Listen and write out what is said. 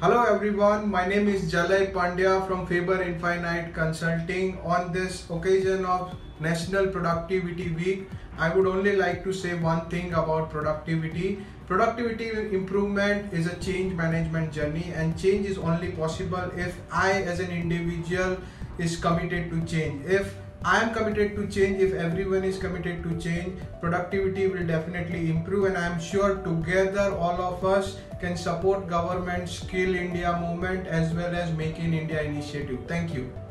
Hello everyone, my name is Jalay Pandya from Faber Infinite Consulting. On this occasion of National Productivity Week, I would only like to say one thing about productivity. Productivity improvement is a change management journey, and change is only possible if I as an individual is committed to change. If I am committed to change, if everyone is committed to change, productivity will definitely improve, and I am sure together all of us can support government Skill India movement as well as Make in India initiative. Thank you.